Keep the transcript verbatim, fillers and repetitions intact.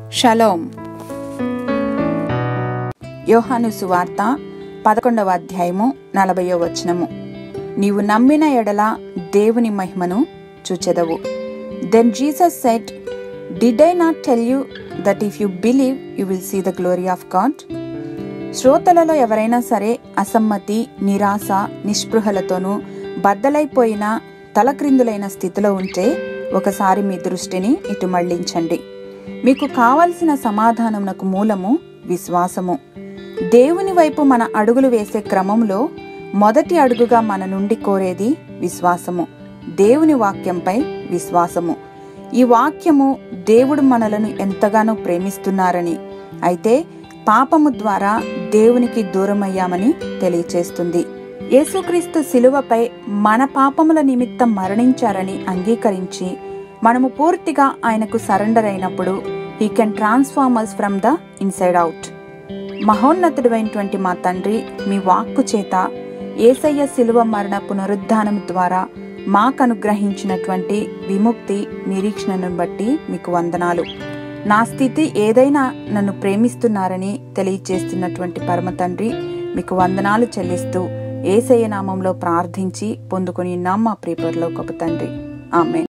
Shalom. యోహాను సువార్త పదకొండవ అధ్యాయము నలభైవ వచనము. నీవు నమ్మిన ఎడల దేవుని మహిమను చూచెదవు. Then Jesus said, did I not tell you that if you believe you will see the glory of God. శ్రోతలలో ఎవరైనా సరే అసమ్మతి, నిరాశ, నిస్పృహలతోనూ బద్దలైపోయిన తలక్రిందులైన స్థితిలో ఉంటే ఒకసారి మీ దృష్టిని ఇటు మళ్లించండి. మీకు కావలసిన సమాధానమునకు మూలము విశ్వాసము. దేవుని వైపు మన అడుగులు వేసే క్రమంలో మొదటి అడుగుగా మన నుండి కోరేది విశ్వాసము, దేవుని వాక్యంపై విశ్వాసము. ఈ వాక్యము దేవుడు మనలను ఎంతగానో ప్రేమిస్తున్నారని, అయితే పాపము ద్వారా దేవునికి దూరమయ్యామని తెలియచేస్తుంది. యేసుక్రీస్తు శిలువపై మన పాపముల నిమిత్తం మరణించారని అంగీకరించి మనము పూర్తిగా ఆయనకు సరెండర్ అయినప్పుడు he can transform us from the inside out. మహోన్నతుడైనటువంటి మా తండ్రి, మీ వాక్కు చేత యేసయ్య శిలువ మరణ పునరుద్ధానం ద్వారా మాకు అనుగ్రహించినటువంటి విముక్తి నిరీక్షణను బట్టి మీకు వందనాలు. నా స్థితి ఏదైనా నన్ను ప్రేమిస్తున్నారని తెలియజేస్తున్నటువంటి పరమ తండ్రి, మీకు వందనాలు చెల్లిస్తూ యేసయ్య నామంలో ప్రార్థించి పొందుకొని నామ ప్రియపరలోకపు తండ్రి, ఆమేన్.